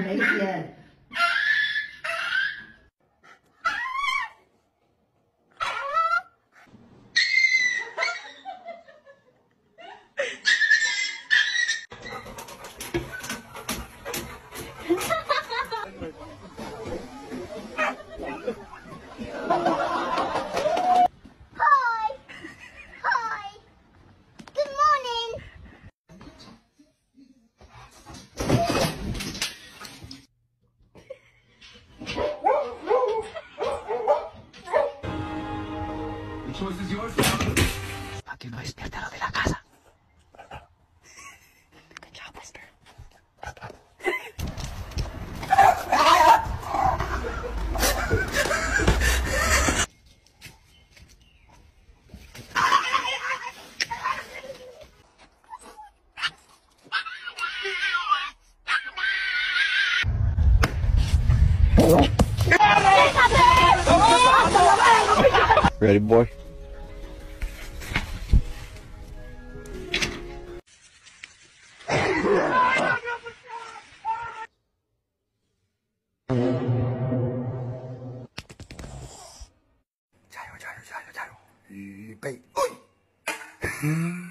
没天。 Para que no despierte a lo de la casa. Good job, Whisper. Ready, boy? Jayo, jayo, jayo, jayo. 预备，